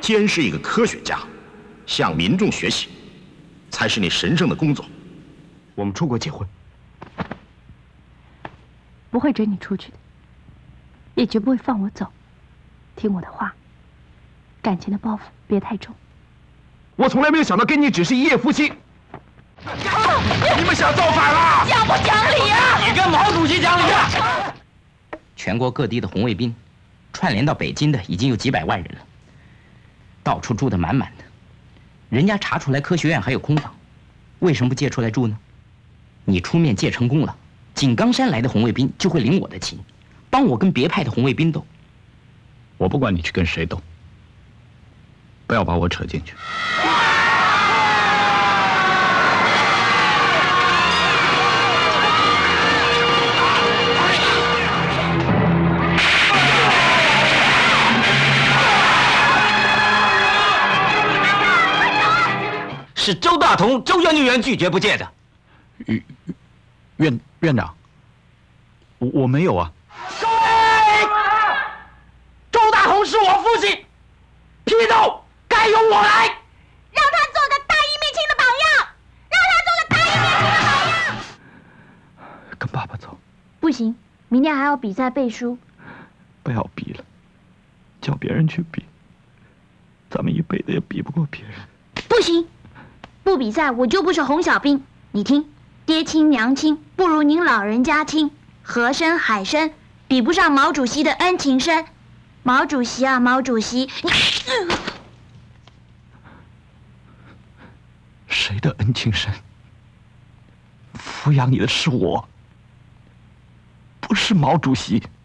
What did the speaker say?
先是一个科学家，向民众学习，才是你神圣的工作。 我们出国结婚， 不会准你出去的，也绝不会放我走。听我的话，感情的包袱别太重。 我从来没有想到跟你只是一夜夫妻。你们想造反了？ 讲不讲理啊？ 你跟毛主席讲理啊！全国各地的红卫兵，串联到北京的已经有几百万人了，到处住得满满的。人家查出来科学院还有空房，为什么不借出来住呢？你出面借成功了，井冈山来的红卫兵就会领我的情，帮我跟别派的红卫兵斗。 我不管你去跟谁斗，不要把我扯进去。 是周大同周研究员拒绝不借的。 院长，我没有啊。 各位，周大同是我父亲，批斗该由我来。 让他做个大义灭亲的榜样，让他做个大义灭亲的榜样。 跟爸爸走。 不行，明天还要比赛背书。 不要比了，叫别人去比，咱们一辈子也比不过别人。 不行，不比赛我就不是红小兵。你听，爹亲娘亲不如您老人家亲，河深海深比不上毛主席的恩情深。毛主席啊，毛主席，你谁的恩情深？抚养你的是我，不是毛主席。